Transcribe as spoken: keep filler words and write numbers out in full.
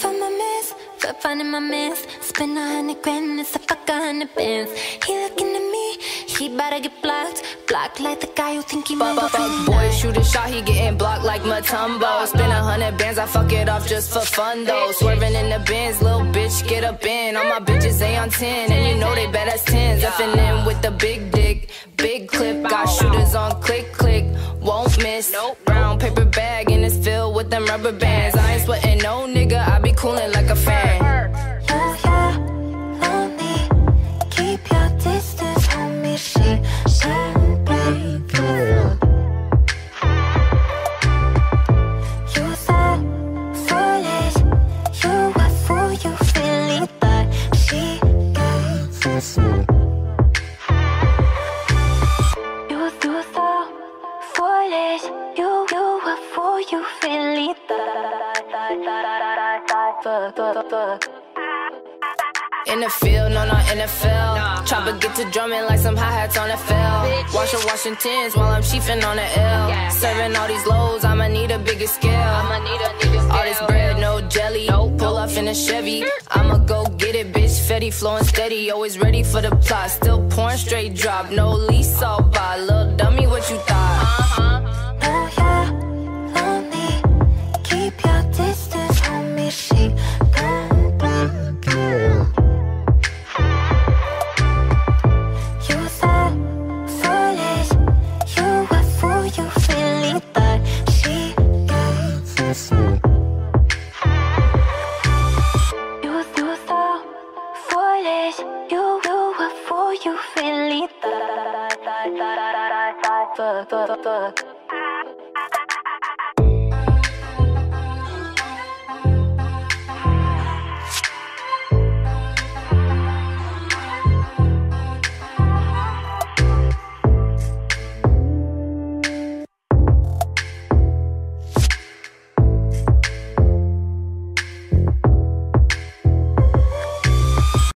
find my mess, for finding my mess. Spend a hundred grand, it's a fuck a hundred bands. He looking at me, he better get blocked. Blocked like the guy who think he might Fuck, fuck, boy, shoot a shot, he getting blocked like Matumbo. Spend a hundred bands, I fuck it off just for fun though. Swerving in the Benz, little bitch, get up in. All my bitches, they on ten, and you know they bet as tens. Effing in with the big dick, big clip. Got shooters on click, click, won't miss. Brown paper bag, and it's filled with them rubber bands. I ain't sweating no nigga, I be coolin' like a fan. Yeah, yeah, lonely. Keep your distance, homie. She, she, baby. You so foolish. You a fool, you really thought she gave us. You, you so foolish. You, you a fool, you really thought. Fuck, fuck, fuck. In the field, no, not N F L. Nah, Chopper get to drumming like some hi-hats on F L. Washer washing tins while I'm chiefing on the L. Yeah, serving all these lows, I'ma need a bigger scale. I'ma need a nigga scale. All this bread, no jelly. Nope. Pull up in a Chevy. I'ma go get it, bitch. Fetty flowing steady, always ready for the plot. Still pouring straight drop, no lease all by. Little dummy, what you thought? Uh-huh. Oh yeah, lonely. Keep your distance, homie. She gon' break you. You so foolish. You a fool, you really thought she gave us. You, you so foolish. You, you a fool, you really thought. Fuck, fuck, fuck.